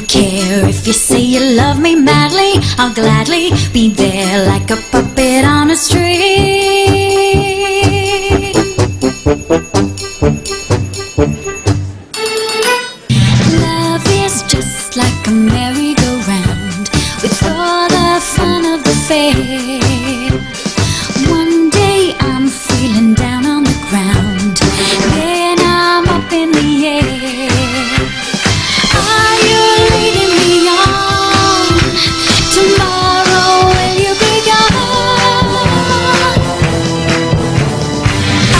care if you say you love me madly. I'll gladly be there like a puppet on a string. Love is just like a merry-go-round with all the fun of the fair. One day I'm feeling down on the ground, then I'm up in the air. Are you leading me on? Tomorrow will you be gone? I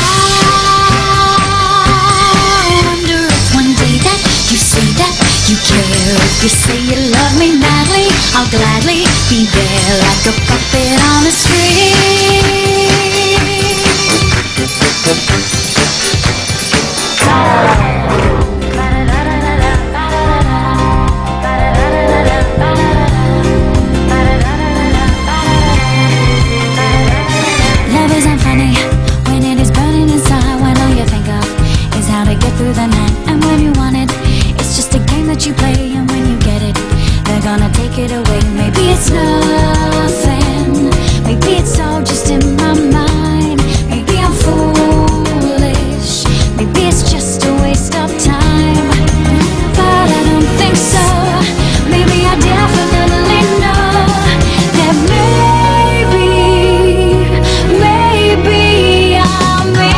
wonder if one day that you say that you care. If you say you love me madly, I'll gladly be there like a puppet on a string. Love isn't funny when it is burning inside, when all you think of is how to get through the night. And when you want it, it's just a game that you play, and when you get it, they're gonna take it away. Maybe it's nothing, maybe it's all just in my mind. Maybe I'm foolish, maybe it's just a waste of time. But I don't think so. Maybe I definitely know that maybe I'm in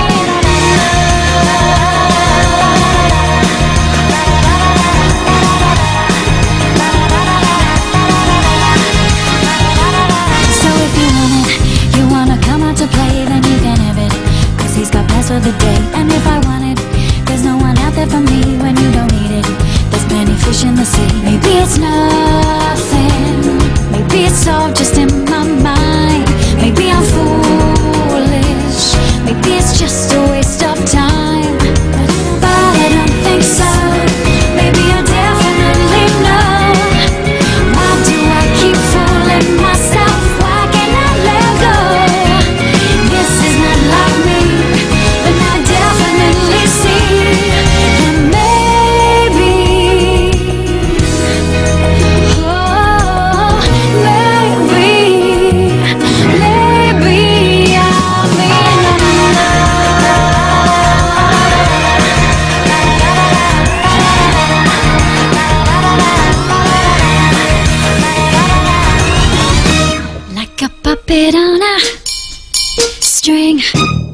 love. So if you want it, you wanna come out to play, then you can have it, 'cause he's got plans for the day. And if I want it, there's no one out there for me when you don't need it. There's plenty fish in the sea. Maybe it's nothing, maybe it's all just in my mind. Maybe I'm foolish, maybe it's just a waste of time. But I don't think so. Maybe I definitely know. Why do I keep fooling myself? Why can't I let go? This is not like me, but I definitely see that maybe, oh, maybe I'm in love. Like a puppet on a string.